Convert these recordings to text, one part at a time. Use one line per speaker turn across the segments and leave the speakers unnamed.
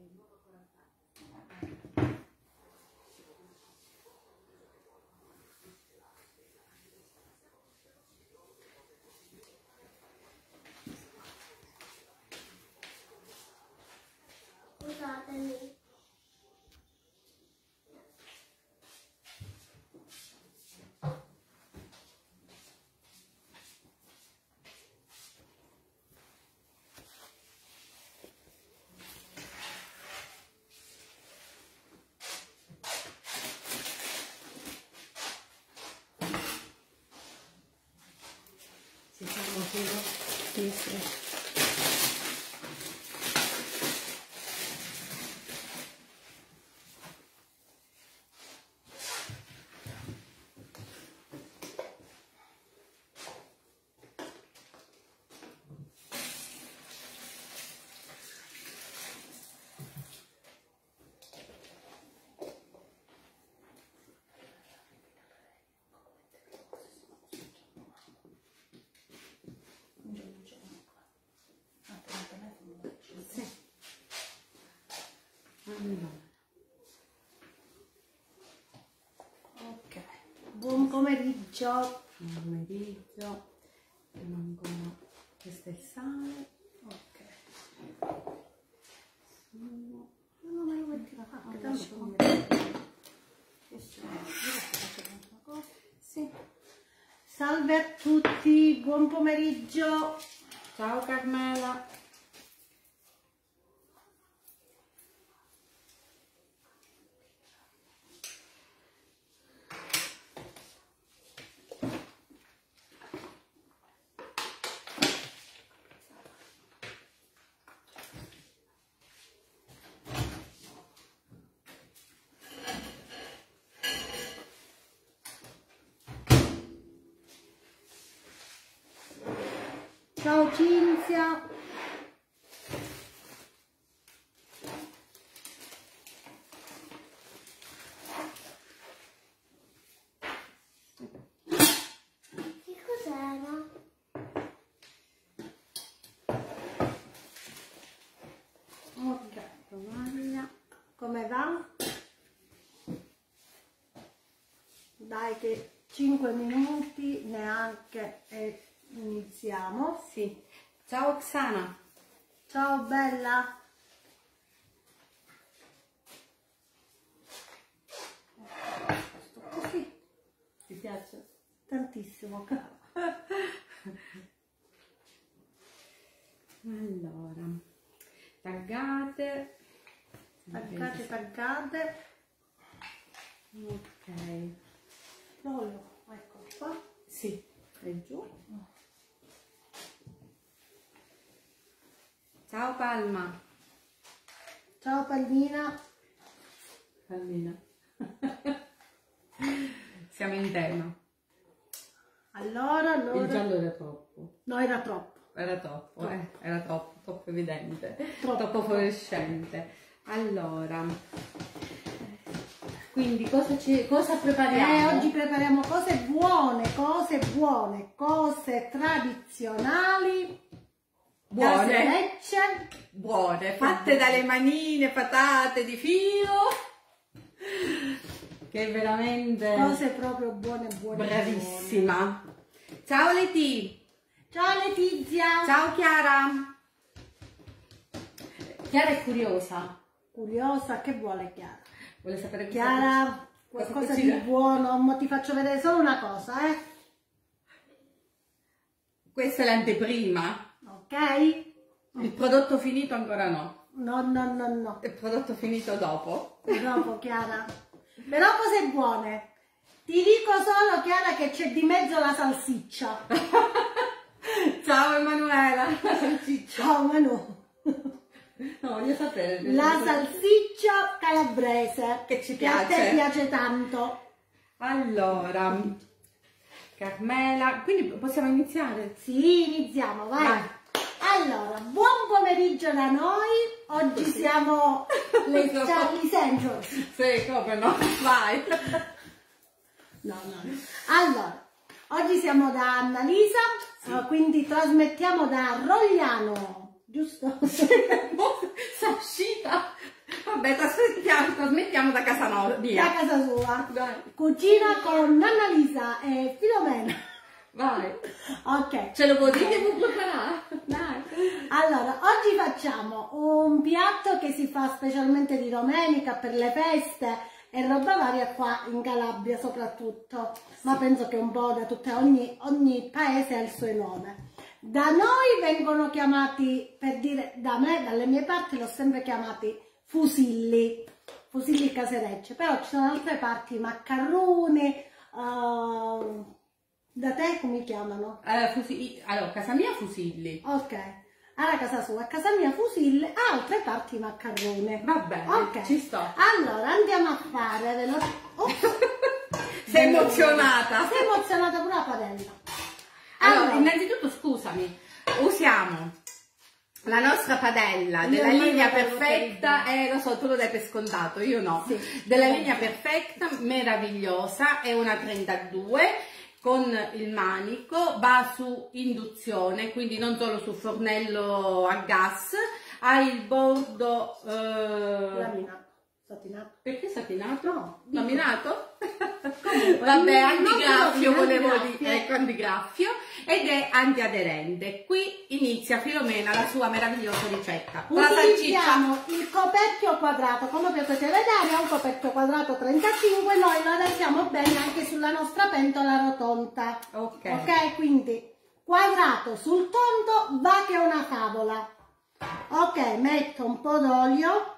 Scusatemi.
Ci siamo solo? Sì, sì.
Ok, buon pomeriggio.
Buon pomeriggio. Ancora questo è il sale.
Ok. No, ma lo metti da parte, sì. Salve a tutti, buon pomeriggio.
Ciao Carmela.
Ciao Cinzia. Che cos'era? Ok, tovaglia. Come va? Dai che 5 minuti neanche e iniziamo.
Sì. Ciao Oksana.
Ciao bella. Sto così.
Ti piace?
Tantissimo.
Allora, taggate.
Taggate.
Ok.
L'olio, ecco qua.
Sì, e giù. Ciao Palma.
Ciao Palmina.
Palmina. Siamo in tema.
Allora.
Il giallo era troppo.
No, era troppo.
Era troppo, era troppo evidente,
Troppo.
troppo fluorescente. Allora, quindi cosa prepariamo?
Oggi prepariamo cose buone, tradizionali, caserecce,
buone, fatte dalle manine, patate di filo, che è veramente
cose proprio buone.
bravissima. Ciao Leti.
Ciao Letizia.
Ciao Chiara. Chiara è curiosa.
Curiosa, che vuole Chiara?
Vuole sapere
Chiara, qualcosa di buono, ma ti faccio vedere solo una cosa,
Questa è l'anteprima.
Ok?
Il prodotto finito ancora no.
No.
Il prodotto finito dopo.
Dopo Chiara. Però cose buone. Ti dico solo Chiara che c'è di mezzo la salsiccia.
Ciao Emanuela. La salsiccia.
Ciao Manu.
No, voglio sapere.
La salsiccia calabrese.
Che ci
Che a te
piace.
piace tanto.
Allora, Carmela, quindi possiamo iniziare?
Sì, iniziamo, vai. Allora, buon pomeriggio da noi. Oggi siamo le Charlie Angels.
Sì, come no? Vai.
No. Allora, oggi siamo da Annalisa, sì. Quindi trasmettiamo da Rogliano, giusto?
Sta uscita. vabbè, trasmettiamo da casa nostra.
Da casa sua.
Dai.
Cucina con Annalisa e Filomena.
Vai.
Ok.
Ce lo può dire che può preparare? Dai.
Allora, oggi facciamo un piatto che si fa specialmente di domenica per le feste e roba varia qua in Calabria soprattutto, ma penso che un po' da ogni paese ha il suo nome. Da noi vengono chiamati, per dire da me, dalle mie parti l'ho sempre chiamati fusilli caserecce, però ci sono altre parti, maccaroni, da te come chiamano?
Allora, casa mia fusilli.
Ok, alla casa sua, a casa mia fusilli, altre parti maccaroni.
Va bene,
ok,
ci sto.
Allora andiamo a fare
Sei emozionata?
Sei emozionata pure la padella.
Allora, innanzitutto scusami, usiamo la nostra padella della linea perfetta, lo so, tu lo dai per scontato, io no,
sì,
della linea perfetta, meravigliosa, è una 32 con il manico, va su induzione, quindi non solo su fornello a gas, ha il bordo
laminato, satinato.
Perché satinato?
No,
laminato? Vabbè, antigraffio volevo dire, ecco, antigraffio, ed è antiaderente. Qui inizia Filomena la sua meravigliosa ricetta.
Utilizziamo il coperchio quadrato, come potete vedere è un coperchio quadrato 35, noi lo adassiamo bene anche sulla nostra pentola rotonda. Ok, quindi quadrato sul tondo va che è una favola. Ok, metto un po' d'olio.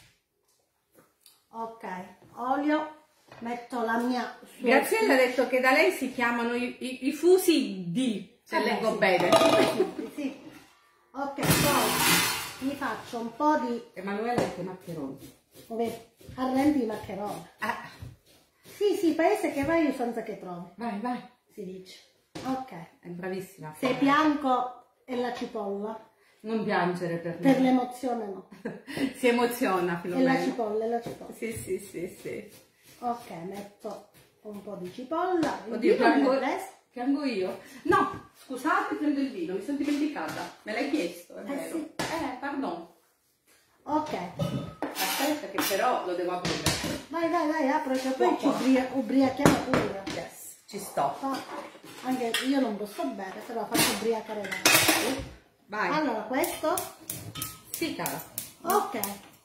Ok, olio, metto la mia...
Graziella ha detto che da lei si chiamano i fusilli, se leggo
sì,
bene.
Sì. Ok, poi mi faccio un po' di...
Emanuele ha detto maccheroni.
Arrendi i maccheroni. Sì, paese che vai io senza che trovi.
Vai.
Si dice. Ok.
È bravissima.
Se bianco è la cipolla.
Non piangere per me.
Per l'emozione no.
Si emoziona Filomena.
È la cipolla.
Sì.
Ok, metto un po' di cipolla.
Oddio, piango io. No, scusate, prendo il vino, mi sono dimenticata. Me l'hai chiesto, è vero.
Sì.
Pardon.
Ok.
Aspetta che però lo devo aprire.
Vai, apro, che poi ci ubriachiamo pure.
Yes, ci sto.
Anche io non posso bere, però faccio ubriacare lei.
Vai.
Allora, questo?
Sì, cara.
Ok.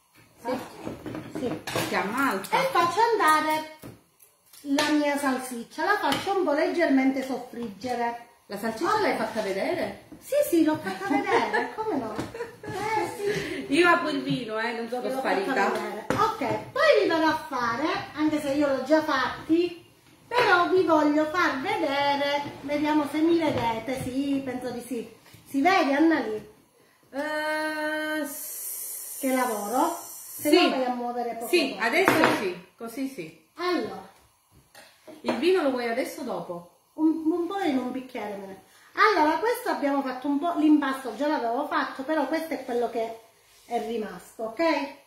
Sì.
Chiama alto.
E faccio andare la mia salsiccia, la faccio un po' leggermente soffriggere.
La salsiccia l'hai fatta vedere?
Sì, l'ho fatta vedere, come no? Sì.
Io apro il vino, non sono sparita.
Ok, poi vi vado a fare, anche se io l'ho già fatti, però vi voglio far vedere, vediamo se mi vedete, sì, penso di sì. Si vede, Annalì? Che lavoro? Se no vai a muovere poco.
Sì,
poco.
adesso sì, così sì.
Allora.
Il vino lo vuoi adesso o dopo?
Un po' in un bicchiere me ne. Allora, questo abbiamo fatto un po', l'impasto già l'avevo fatto, però questo è quello che è rimasto, ok?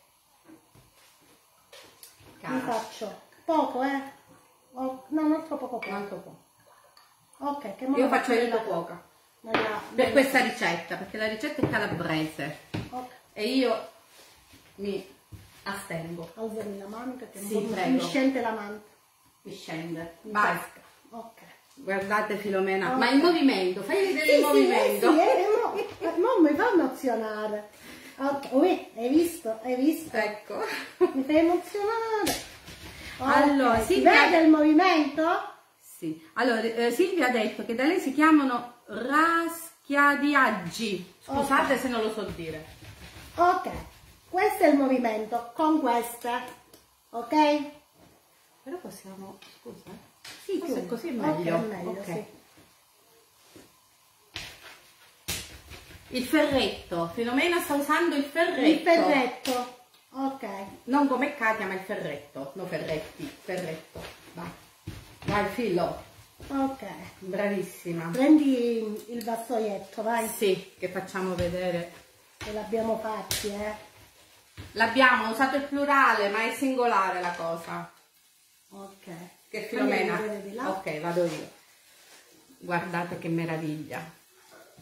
Mi faccio poco, no, non troppo poco. Ok, che
io faccio aiuto poca. Per questa ricetta, perché la ricetta è calabrese.
Okay.
E io mi astengo.
Alzami la mano perché
sì,
mi scende la mano.
Mi scende. Vai.
Ok.
Guardate Filomena, okay. Ma il movimento, fai vedere il movimento.
Non mi fa emozionare. Ok, hai visto?
Ecco.
Mi fai emozionare.
Allora,
si vede il movimento?
Sì. Allora, Silvia ha detto che da lei si chiamano raschiadiaggi. Scusate se non lo so dire.
Ok, questo è il movimento con queste, ok?
Però possiamo, scusa,
sì,
forse così è meglio.
Okay, è meglio, okay. Sì.
Il ferretto, Filomena sta usando il ferretto.
Il ferretto, ok.
Non come Katia, ma il ferretto, no ferretti, ferretto. Vai Filo.
Ok.
Bravissima.
Prendi il vassoietto, vai.
Sì, che facciamo vedere.
Che l'abbiamo fatti,
L'abbiamo usato il plurale, ma è singolare la cosa.
Ok.
Che Filomena. Ok, vado io. Guardate che meraviglia.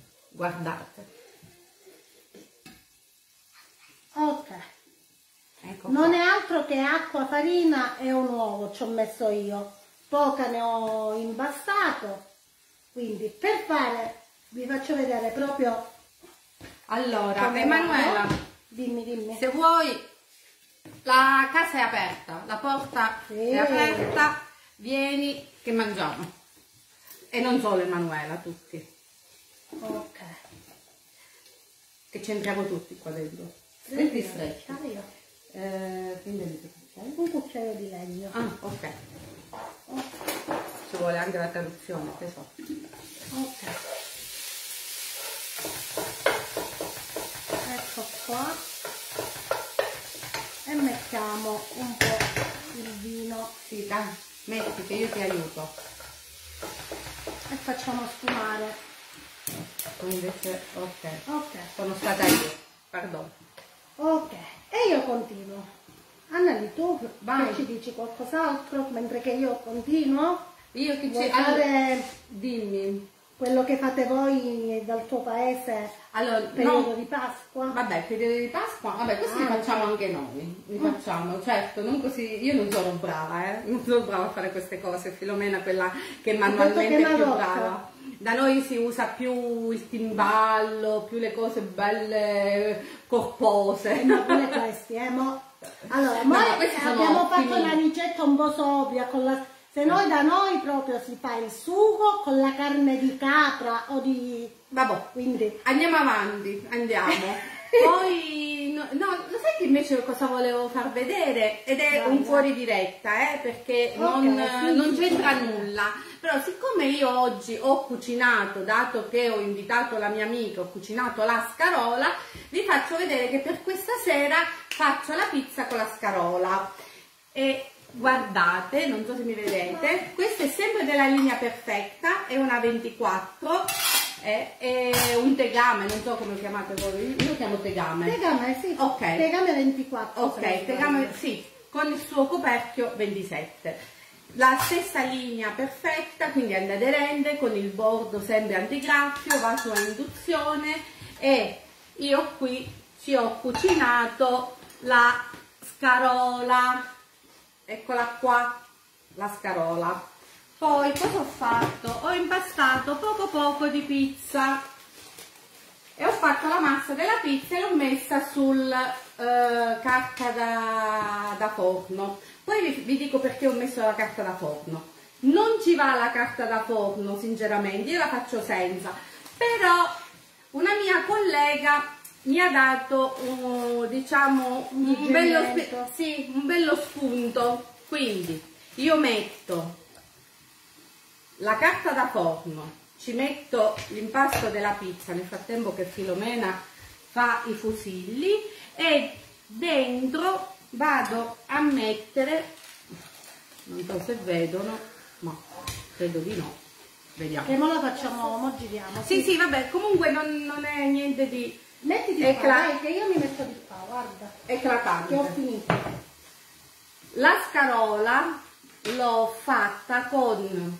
Guardate.
Ok.
Ecco
Non
qua.
è altro che acqua, farina e un uovo ci ho messo io. Poca ne ho impastato. Quindi per fare, vi faccio vedere proprio
Allora,
come
Emanuela,
vado. Dimmi.
se vuoi, la casa è aperta, la porta
Sì.
è aperta, vieni che mangiamo. E non solo Emanuela, tutti.
Ok.
Che c'entriamo tutti qua dentro. Stretti stretti.
Io.
Quindi
Un cucchiaio di legno.
ah, ok. Ci vuole anche la traduzione, tesoro.
Ok. Ecco qua. E mettiamo un po' il vino
Sì, dai, metti che io ti aiuto.
e facciamo sfumare.
Tu invece, ok.
Ok.
Sono stata io, pardon.
Ok. E io continuo. Annali, tu
Vai.
che ci dici qualcos'altro mentre che io continuo?
Io che
Vuoi
ci...
fare
dimmi.
quello che fate voi dal tuo paese
Allora,
periodo
no,
di Pasqua?
vabbè, periodo di Pasqua, vabbè, questo li
Ah,
facciamo
ok.
anche noi, li facciamo, certo, non così, io non sono brava, non sono brava a fare queste cose, Filomena è quella che manualmente
che
è più
Marocco.
brava. Da noi si usa più il timballo, più le cose belle corpose.
Ma pure questi, Allora,
No,
noi
questi sono
abbiamo
ottimi.
fatto la ricetta un po' sobria, se noi da noi proprio si fa il sugo con la carne di capra o di...
Vabbè,
quindi...
andiamo avanti, andiamo. Poi, no, lo sai che invece cosa volevo far vedere? Ed è
Vai,
un
vai.
fuori diretta, perché
Ok,
non
sì.
c'entra nulla. Però siccome io oggi ho cucinato, dato che ho invitato la mia amica, ho cucinato la scarola, vi faccio vedere che per questa sera faccio la pizza con la scarola. E guardate, non so se mi vedete, questa è sempre della linea perfetta, è una 24, è un tegame, non so come lo chiamate voi, io lo chiamo tegame.
Tegame, sì.
Ok.
Tegame 24.
Ok, tegame, sì, con il suo coperchio 27. La stessa linea perfetta, quindi aderente, con il bordo sempre antigraffio, vaso a induzione, e io qui ci ho cucinato la scarola. Eccola qua, la scarola. Poi cosa ho fatto? Ho impastato poco di pizza e ho fatto la massa della pizza e l'ho messa sul carta da forno. Poi vi dico perché ho messo la carta da forno. Non ci va la carta da forno, sinceramente, io la faccio senza. Però una mia collega mi ha dato diciamo un bello spunto. Quindi io metto la carta da forno, ci metto l'impasto della pizza nel frattempo che Filomena fa i fusilli, e dentro vado a mettere, non so se vedono, ma credo di no, vediamo.
Che mo la facciamo, mo giriamo.
Sì, vabbè, comunque non è niente di
Mettiti qua, dai, che io mi metto di qua, guarda.
eclatante.
Che ho finito.
La scarola l'ho fatta con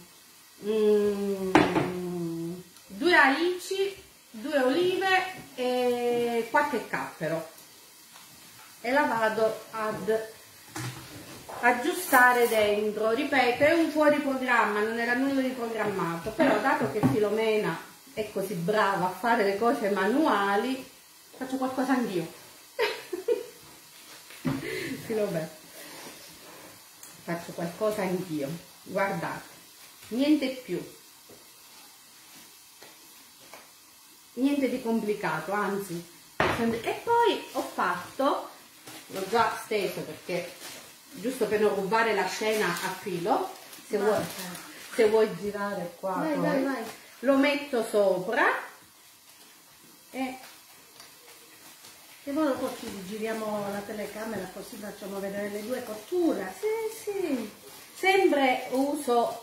2 alici, 2 olive e qualche cappero, e la vado ad aggiustare dentro. Ripeto, è un fuori programma, non era nulla di programmato, però dato che Filomena è così brava a fare le cose manuali, faccio qualcosa anch'io. Filomena, faccio qualcosa anch'io, guardate, niente più, niente di complicato, anzi. E poi ho fatto, l'ho già steso perché giusto per non rubare la scena a Filo, se vuoi girare qua,
Vai.
lo metto sopra e
ora poi ci giriamo la telecamera così facciamo vedere le due cotture.
sì, sempre uso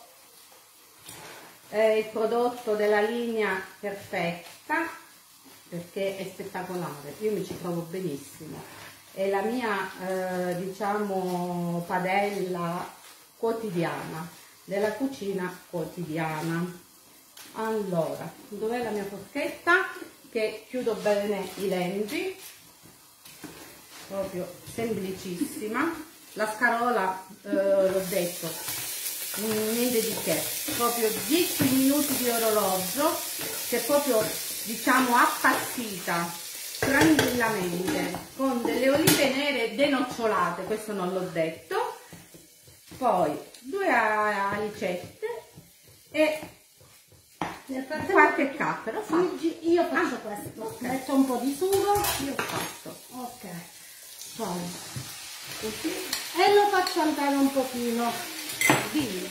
il prodotto della linea perfetta perché è spettacolare, io mi ci trovo benissimo, è la mia diciamo padella quotidiana, della cucina quotidiana. Allora, dov'è la mia forchetta? Che chiudo bene i lenti. proprio semplicissima. La scarola, l'ho detto, niente di che, proprio 10 minuti di orologio, che è proprio, diciamo, appassita tranquillamente, con delle olive nere denocciolate, questo non l'ho detto, poi 2 alicette e qualche cappero.
Io faccio questo,
okay.
Metto un po' di sugo,
io ho fatto,
ok, poi
così,
e lo faccio andare un pochino.
dimmi.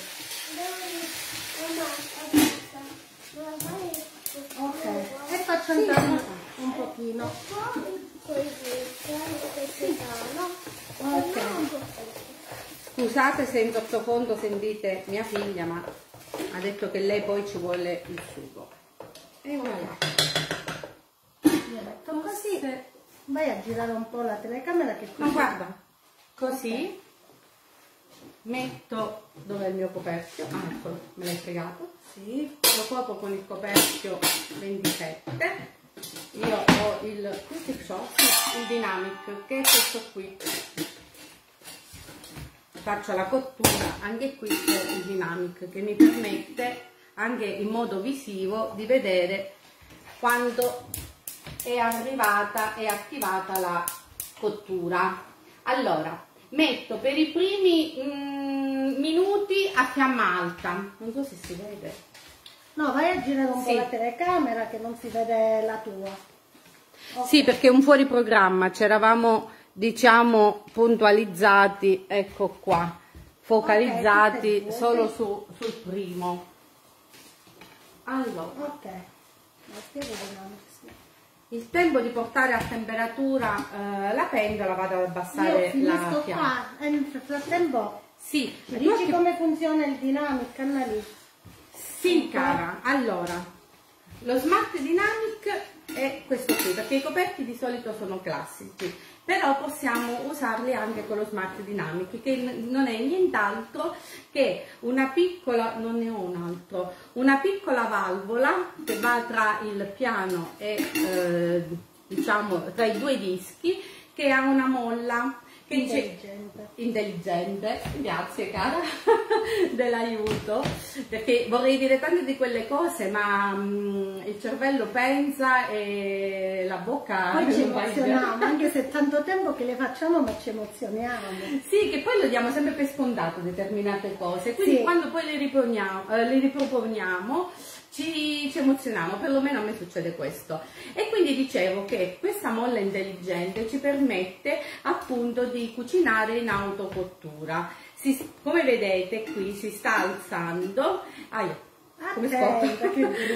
Ok, e faccio andare un pochino. Ok.
Scusate se in sottofondo sentite mia figlia, ma ha detto che lei poi ci vuole il sugo. E voilà.
Io metto così. Vai a girare un po' la telecamera che
Ma guarda, così metto, dov'è il mio coperchio? Ah, eccolo, me l'hai fregato.
Sì.
Lo copro con il coperchio 27. Io ho il Dynamic, che è questo qui. Faccio la cottura anche qui con il Dynamic, che mi permette anche in modo visivo di vedere quando è arrivata e attivata la cottura. Allora, metto per i primi minuti a fiamma alta, non so se si vede.
No, vai a girare un po'
Sì.
la telecamera che non si vede la tua. Okay.
Sì, perché è un fuori programma, c'eravamo, diciamo, puntualizzati, ecco qua, focalizzati
Okay,
solo sul primo. Allora,
Ok.
il tempo di portare a temperatura la pentola, vado ad abbassare
Io
la
finisco
fiamma.
qua e nel frattempo
Sì,
ci dici come funziona il Dynamic, Annalisa?
sì, cara. Allora, lo Smart Dynamic è questo qui, perché i coperchi di solito sono classici, però possiamo usarli anche con lo Smart Dynamic, che non è nient'altro che una piccola, non ne ho un altro, una piccola valvola che va tra il piano e diciamo tra i 2 dischi, che ha una molla che intelligente, grazie cara dell'aiuto, perché vorrei dire tante di quelle cose, ma il cervello pensa e la bocca
poi ci
non va in
emozioniamo, anche se è tanto tempo che le facciamo, ma ci emozioniamo.
Sì, che poi lo diamo sempre per scontato determinate cose, quindi
Sì.
quando poi le riproponiamo ci emozioniamo, perlomeno a me succede questo. E quindi dicevo che questa molla intelligente ci permette appunto di cucinare in autocottura. Come vedete qui si sta alzando, come scopro?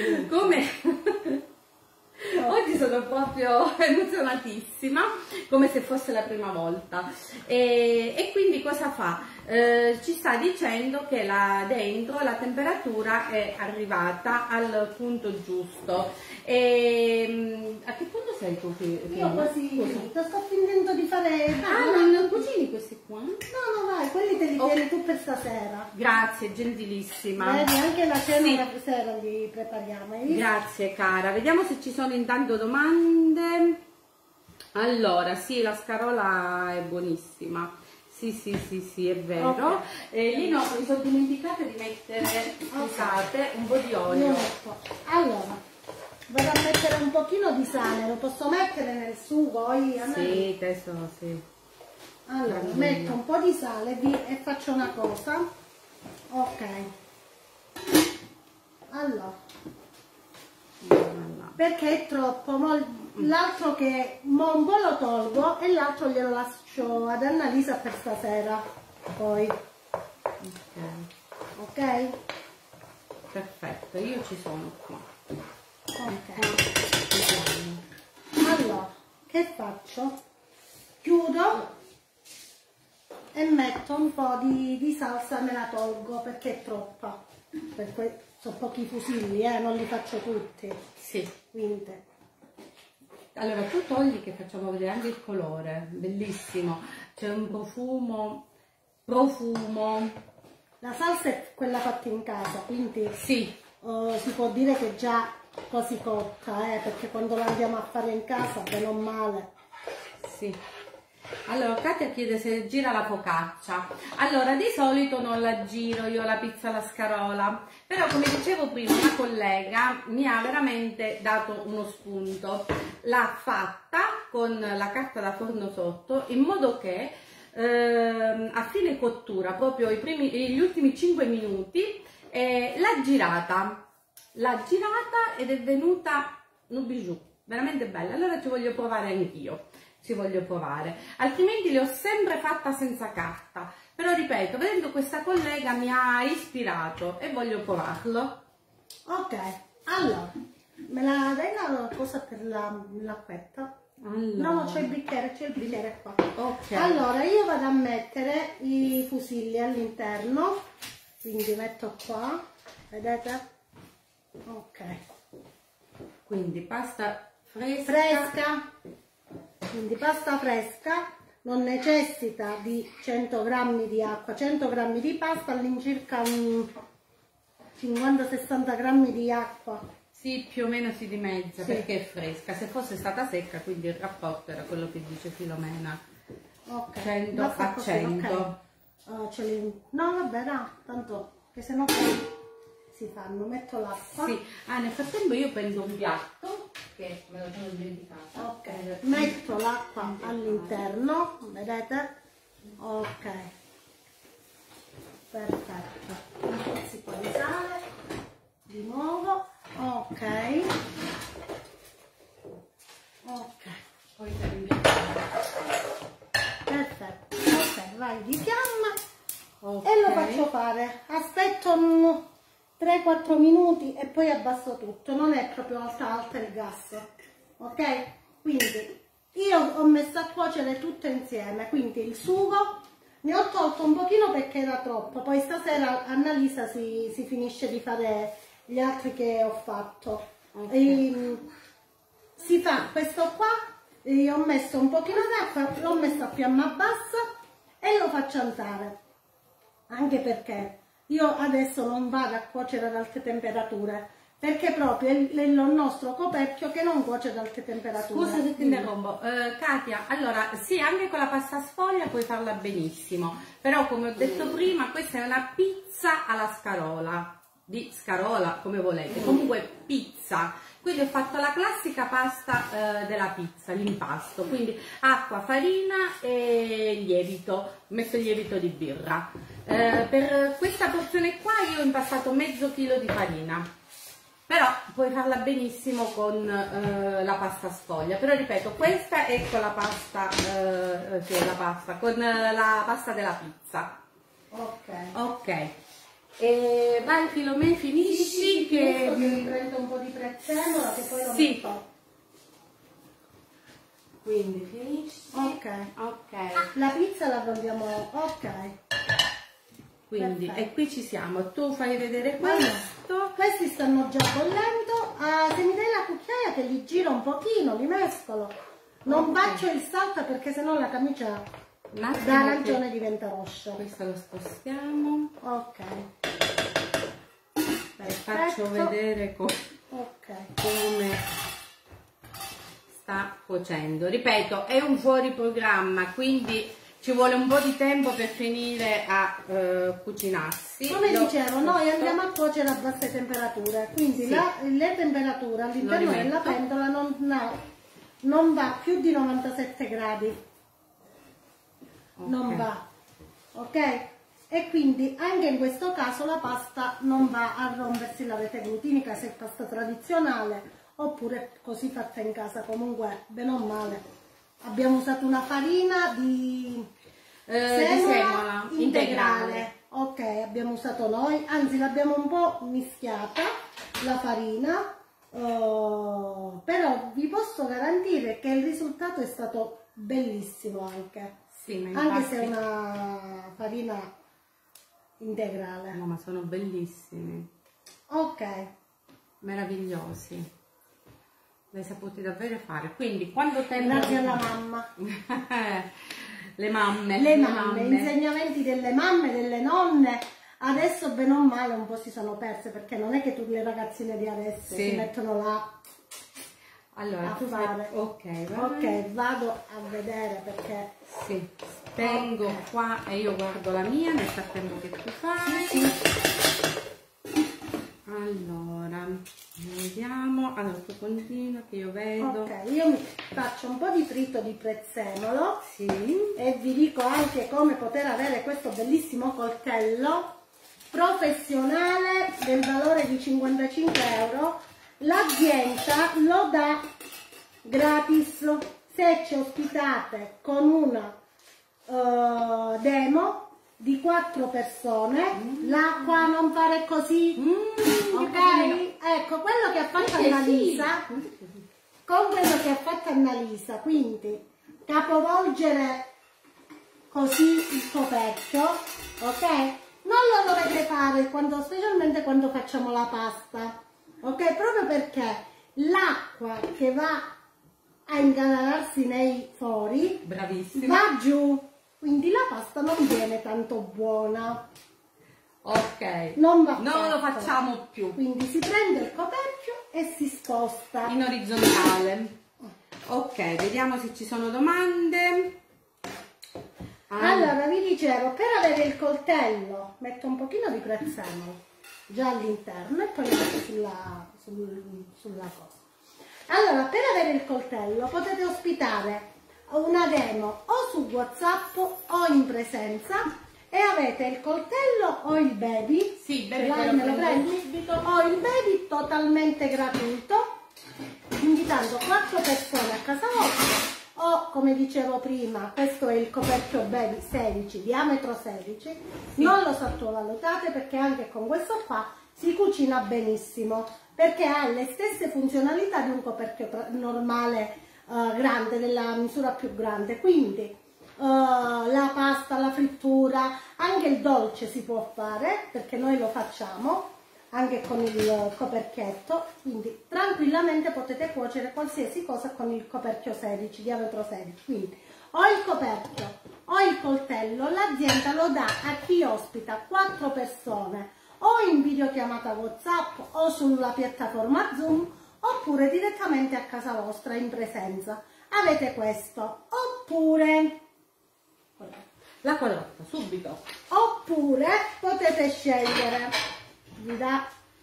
Come... Oggi sono proprio emozionatissima, come se fosse la prima volta. E quindi cosa fa? Ci sta dicendo che là dentro la temperatura è arrivata al punto giusto. A che punto sei tu?
Io quasi sto finendo di fare...
non cucini questi qua?
No, vai, quelli te li tieni tu per stasera.
Grazie, gentilissima.
Vedi, anche la cena sera li prepariamo.
Grazie cara, vediamo se ci sono intanto domande. Allora, sì, la scarola è buonissima. Sì, è vero. Lino, mi sono dimenticata di mettere, scusate, un po' di olio.
Allora, vado a mettere un pochino di sale, lo posso mettere nel sugo?
Sì, adesso sì.
Allora, metto un po' di sale e faccio una cosa. Ok. Allora, perché è troppo, l'altro che un po' lo tolgo e l'altro glielo lascio ad Annalisa per stasera, poi. Ok?
Perfetto, io ci sono qua.
Ok. Allora, che faccio? Chiudo e metto un po' di salsa, me la tolgo perché è troppa, perché sono pochi fusilli, non li faccio tutti.
Sì.
Quindi.
Allora tu togli che facciamo vedere anche il colore, bellissimo, c'è un profumo.
La salsa è quella fatta in casa, quindi
sì.
Si può dire che è già quasi cotta, perché quando la andiamo a fare in casa, bene o male.
Sì. Allora, Katia chiede se gira la focaccia. Allora, di solito non la giro io la pizza alla scarola, però come dicevo prima, una collega mi ha veramente dato uno spunto. L'ha fatta con la carta da forno sotto, in modo che a fine cottura, proprio gli ultimi 5 minuti, l'ha girata ed è venuta un bijou, veramente bella. Allora ci voglio provare anch'io. Altrimenti le ho sempre fatta senza carta, però ripeto, vedendo questa collega mi ha ispirato e voglio provarlo.
Ok, allora me la dai una cosa per l'acquetta?
Allora.
No, c'è il bicchiere qua.
Ok,
Allora io vado a mettere i fusilli all'interno, quindi metto qua, vedete? Ok,
quindi pasta fresca.
Quindi pasta fresca non necessita di 100 grammi di acqua, 100 grammi di pasta, all'incirca 50-60 grammi di acqua.
Sì, più o meno si dimezza,
Sì.
perché è fresca. Se fosse stata secca, quindi il rapporto era quello che dice Filomena.
Ok,
100
basta
a
così,
100.
ok. No, vabbè, no, tanto che se no poi si fanno. Metto l'acqua.
Sì. Nel frattempo io prendo un piatto, che me lo sono dimenticata.
Ok, metto l'acqua all'interno, vedete? Ok, perfetto. Un pizzico di sale, di nuovo, ok. Ok,
Poi prendo.
perfetto. Ok, vai di fiamma
Ok.
e lo faccio fare. Aspetto 3-4 minuti e poi abbasso tutto, non è proprio alta il gas, ok? Quindi io ho messo a cuocere tutto insieme, quindi il sugo ne ho tolto un pochino perché era troppo, poi stasera Annalisa si finisce di fare gli altri che ho fatto.
Okay.
Si fa questo qua, io ho messo un pochino d'acqua, l'ho messo a fiamma bassa e lo faccio andare, anche perché io adesso non vado a cuocere ad alte temperature, perché proprio è il nostro coperchio che non cuoce ad alte temperature.
Scusa se ti interrompo, Katia, allora sì, anche con la pasta sfoglia puoi farla benissimo, però come ho detto prima, questa è una pizza alla scarola, di scarola come volete, comunque pizza. Quindi ho fatto la classica pasta della pizza, l'impasto, quindi acqua, farina e lievito, ho messo il lievito di birra. Per questa porzione qua io ho impastato mezzo chilo di farina, però puoi farla benissimo con la pasta sfoglia, però ripeto, questa è con la pasta, con la pasta della pizza. Ok. E vai Filomena, finisci che...
prendo un po' di prezzemolo che poi lo
Sì.
metto.
Quindi finisci. Ok.
La pizza la vogliamo, ok.
Quindi,
Perfetto.
e qui ci siamo. Tu fai vedere questo.
Questi stanno già bollendo. Se mi dai la cucchiaia che li giro un pochino, li mescolo. Non faccio il salto perché sennò la camicia d'arancione diventa rossa.
Questo lo spostiamo.
Ok.
E faccio vedere come sta cuocendo. Ripeto, è un fuori programma, quindi ci vuole un po' di tempo per finire a cucinarsi.
Come dicevo, noi andiamo a cuocere a basse temperature, quindi
Sì.
le temperature all'interno della pentola non va più di 97 gradi. Non va, ok? E quindi anche in questo caso la pasta non va a rompersi la rete glutinica se è pasta tradizionale oppure così fatta in casa, comunque bene o male. Abbiamo usato una farina di semola integrale. Ok, abbiamo usato noi, anzi l'abbiamo un po' mischiata la farina, però vi posso garantire che il risultato è stato bellissimo anche.
Sì, ma
Anche
infatti...
se è una farina integrale.
No, ma sono bellissimi.
Ok.
Meravigliosi. L'hai saputi davvero fare. Quindi quando tempo...
Grazie alla mamma.
Le mamme.
Le mamme, insegnamenti delle mamme, delle nonne. Adesso bene o male un po' si sono perse, perché non è che tutte le ragazzine di adesso si mettono là.
Allora,
a fare. Ok, vado a vedere perché
sì, tengo qua e io guardo la mia nel frattempo che tu fai.
sì.
Allora, vediamo. Allora, tu continua che io vedo.
Ok, io mi faccio un po' di trito di prezzemolo,
Sì.
e vi dico anche come poter avere questo bellissimo coltello professionale del valore di 55 euro. L'azienda lo dà gratis se ci ospitate con una demo di 4 persone. L'acqua non fare così, ok? Ecco, quello che ha fatto Annalisa, con quello che ha fatto Annalisa, quindi capovolgere così il coperchio, ok? Non lo dovete fare specialmente quando facciamo la pasta, ok? Proprio perché l'acqua che va a inganalarsi nei fori
Bravissima.
va giù, quindi la pasta non viene tanto buona.
Ok,
Non va
non lo
fatto.
facciamo più.
Quindi si prende il coperchio e si sposta
In orizzontale. Ok, vediamo se ci sono domande.
Allora vi dicevo, per avere il coltello metto un pochino di prezzemolo già all'interno e poi lo metto sulla cosa. Allora, per avere il coltello potete ospitare una demo o su WhatsApp o in presenza, e avete il coltello o il baby.
Sì,
Ce
baby,
l'hai, me lo prendi? O il baby totalmente gratuito, invitando 4 persone a casa vostra. O, come dicevo prima, questo è il coperchio baby 16, diametro 16, sì. Non lo sottovalutate perché anche con questo qua si cucina benissimo, perché ha le stesse funzionalità di un coperchio normale grande, della misura più grande, quindi la pasta, la frittura, anche il dolce si può fare, perché noi lo facciamo anche con il coperchietto, quindi tranquillamente potete cuocere qualsiasi cosa con il coperchio 16, diametro 16. Quindi o il coperchio o il coltello l'azienda lo dà a chi ospita 4 persone, o in videochiamata WhatsApp o sulla piattaforma Zoom, oppure direttamente a casa vostra in presenza. Avete questo, oppure
l'acqua rotta, subito.
Oppure potete scegliere, mi dà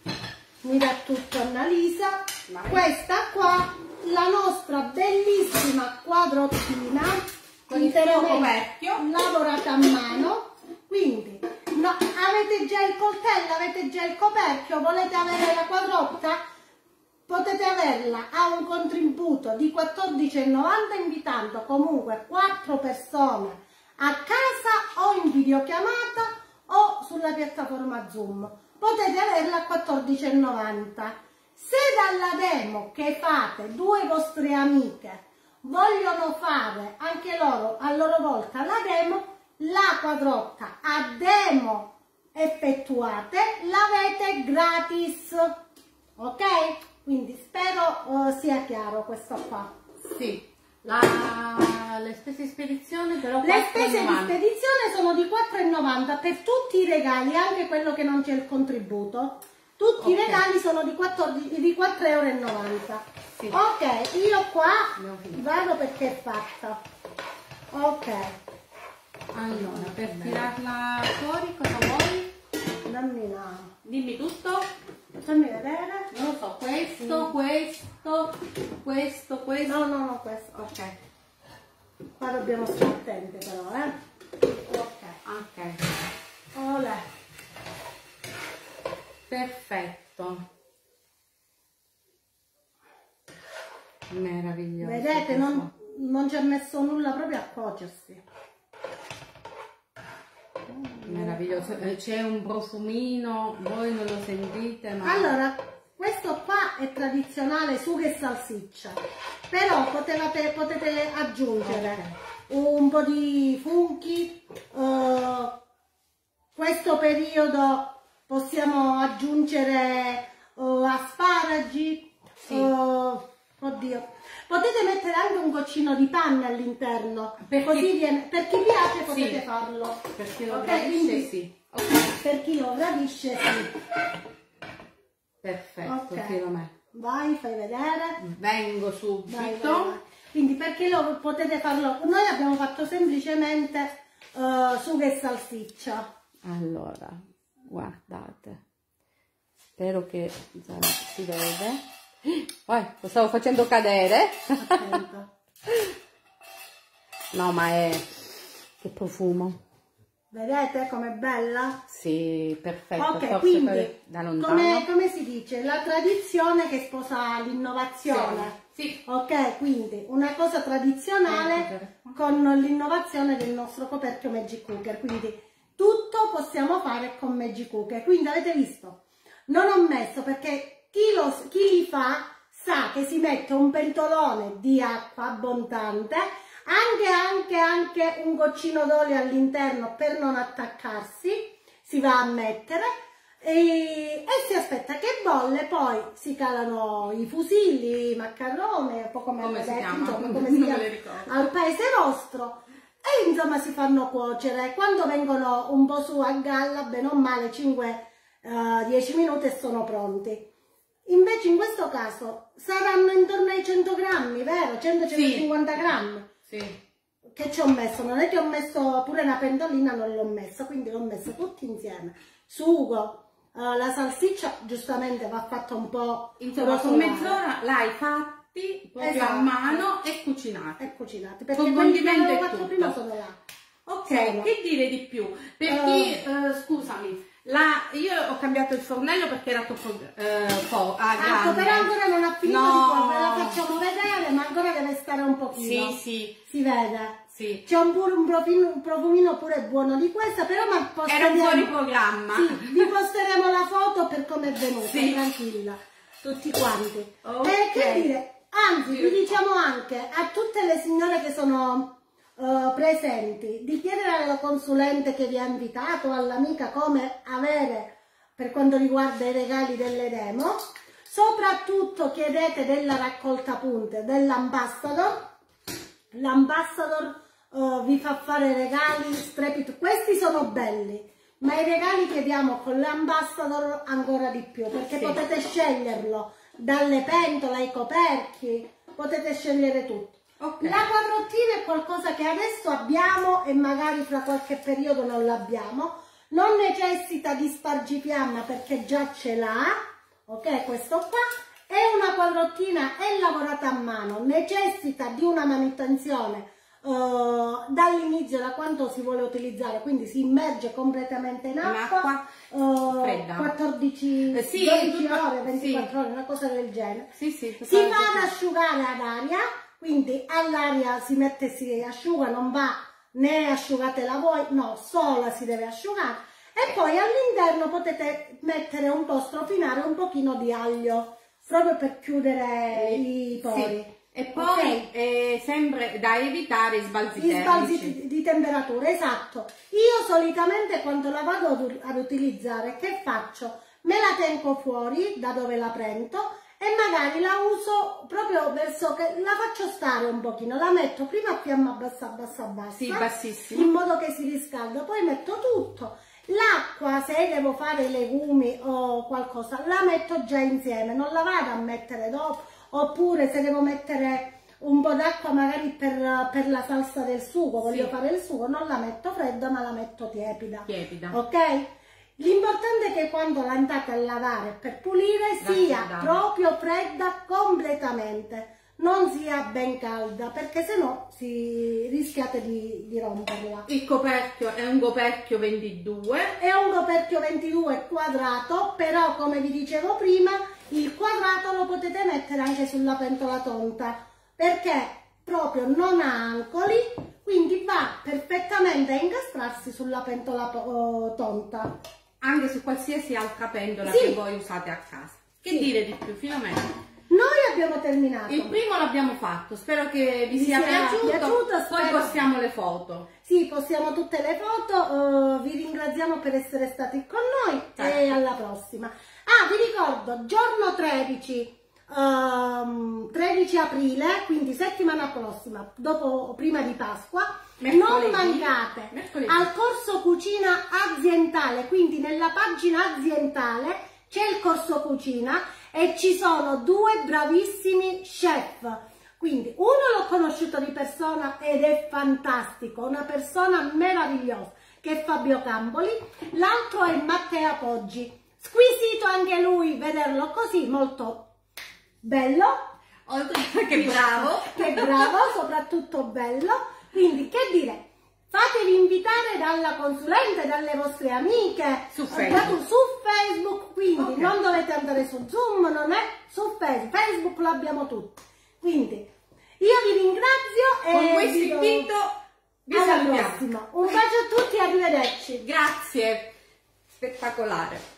tutto Annalisa, questa qua, la nostra bellissima quadrottina
con il suo coperchio
lavorata a mano. Quindi no, avete già il coltello, avete già il coperchio, volete avere la quadrotta? Potete averla a un contributo di 14,90 invitando comunque 4 persone a casa o in videochiamata o sulla piattaforma Zoom. Potete averla a 14,90. Se dalla demo che fate 2 vostre amiche vogliono fare anche loro a loro volta la demo, la quadrotta a demo effettuate l'avete gratis, ok? Quindi spero sia chiaro questo qua.
Sì. Le spese di spedizione però
le spese di spedizione sono di 4,90 per tutti i regali, anche quello che non c'è il contributo. Tutti i regali sono di 4,90 euro. Sì. Ok, io qua vado perché è fatta. Ok.
Allora, per tirarla fuori cosa vuoi?
Dammi una.
Dimmi tutto.
Fammi vedere.
Non lo so, questo.
No, questo.
Ok.
Qua dobbiamo stare attenti però,
Ok.
Olè.
Perfetto. Meraviglioso.
Vedete, non ci ha messo nulla proprio a cuocersi.
Meraviglioso. C'è un profumino, voi non lo sentite, ma...
Allora, questo qua è tradizionale sugo e salsiccia, però potete aggiungere un po' di funghi, questo periodo possiamo aggiungere asparagi,
sì.
Oddio, potete mettere anche un goccino di panna all'interno,
così
viene, per chi piace potete
sì.
farlo.
Per chi lo gradisce sì.
Per chi lo gradisce sì.
Perfetto,
Ok. Vai, fai vedere.
Vengo subito.
Vai. Quindi perché lo potete farlo, noi abbiamo fatto semplicemente sugo e salsiccia.
Allora, guardate, spero che si vede. Lo stavo facendo cadere.
Attento.
No, ma che profumo.
Vedete com'è bella?
Sì, perfetto.
Ok, quindi
da lontano.
come si dice? La tradizione che sposa l'innovazione.
Sì.
Ok, quindi una cosa tradizionale con l'innovazione del nostro coperchio Magic Cooker. Quindi tutto possiamo fare con Magic Cooker. Quindi avete visto? Non ho messo perché chi li fa sa che si mette un pentolone di acqua abbondante, anche un goccino d'olio all'interno per non attaccarsi, si va a mettere e si aspetta che bolle, poi si calano i fusilli, i maccheroni, un po' come si chiama al paese vostro, e insomma si fanno cuocere. Quando vengono un po' su a galla, bene o male 5-10 minuti e sono pronti. Invece in questo caso saranno intorno ai 100 grammi, vero? 100-150 grammi.
Sì.
Che ci ho messo? Non è che ho messo pure una pentolina, non l'ho messa, quindi l'ho messo tutti insieme. Sugo, la salsiccia giustamente va fatta un po',
insomma, con mezz'ora l'hai fatti proprio a mano e cucinati.
E cucinati, perché quelli che avevo fatto prima sono là.
Ok, che dire di più? Per chi, scusami, io ho cambiato il fornello perché era troppo grande.
Però ancora non ha finito di cuocere, la facciamo vedere, ma ancora deve stare un pochino.
Sì.
Si vede.
Sì.
C'è un profumino pure buono di questa, però
era un fuori programma.
Sì, vi posteremo la foto per come è venuta, tranquilla, tutti quanti.
Okay.
Che dire, anzi, vi diciamo anche a tutte le signore che sono presenti di chiedere alla consulente che vi ha invitato, all'amica, come avere per quanto riguarda i regali delle demo. Soprattutto chiedete della raccolta punte dell'Ambassador. L'Ambassador vi fa fare regali strepitosi. Questi sono belli, ma i regali che diamo con l'Ambassador ancora di più, perché potete sceglierlo dalle pentole ai coperchi, potete scegliere tutto. Okay. La quadrottina è qualcosa che adesso abbiamo e magari fra qualche periodo non l'abbiamo, non necessita di spargifiamma perché già ce l'ha, ok? Questo qua è una quadrottina, è lavorata a mano, necessita di una manutenzione dall'inizio, da quanto si vuole utilizzare, quindi si immerge completamente in acqua fredda, 14 12 ore, 24 ore, una cosa del genere. Si fa ad asciugare ad aria, quindi all'aria si asciuga, non va né asciugatela voi, no, sola si deve asciugare, e poi all'interno potete mettere un po', strofinare un pochino di aglio proprio per chiudere i pori.
E poi sempre da evitare sbalzi termici
di temperatura, esatto. Io solitamente quando la vado ad utilizzare, che faccio? Me la tengo fuori da dove la prendo e magari la uso proprio verso che la faccio stare un pochino, la metto prima a fiamma bassa,
sì, bassissima,
in modo che si riscalda, poi metto tutto. L'acqua, se devo fare i legumi o qualcosa, la metto già insieme, non la vado a mettere dopo. Oppure se devo mettere un po' d'acqua magari per la salsa del sugo, voglio fare il sugo, non la metto fredda ma la metto tiepida. Ok? L'importante è che quando la andate a lavare per pulire sia proprio fredda completamente, non sia ben calda, perché sennò rischiate di romperla.
Il coperchio è un coperchio 22.
È un coperchio 22 quadrato, però come vi dicevo prima, il quadrato lo potete mettere anche sulla pentola tonta, perché proprio non ha angoli, quindi va perfettamente a incastrarsi sulla pentola tonta.
Anche su qualsiasi altra pentola che voi usate a casa. Che dire di più, Filomena?
Noi abbiamo terminato.
Il primo l'abbiamo fatto, spero che vi sia piaciuto. Poi postiamo le foto.
Sì, postiamo tutte le foto, vi ringraziamo per essere stati con noi e alla prossima. Vi ricordo, giorno 13 aprile, quindi settimana prossima, prima di Pasqua, non mancate al corso cucina aziendale, quindi nella pagina aziendale c'è il corso cucina e ci sono due bravissimi chef. Quindi uno l'ho conosciuto di persona ed è fantastico, una persona meravigliosa, che è Fabio Campoli, l'altro è Matteo Poggi, squisito anche lui, vederlo così, molto bello,
che bravo,
che bravo, soprattutto bello. Quindi che dire, fatevi invitare dalla consulente, dalle vostre amiche
su Facebook,
quindi non dovete andare su Zoom, non è su Facebook, lo abbiamo tutti. Quindi io vi ringrazio e
con questo invito vi
alla
salutiamo.
prossima. Un bacio a tutti e arrivederci.
Grazie, spettacolare.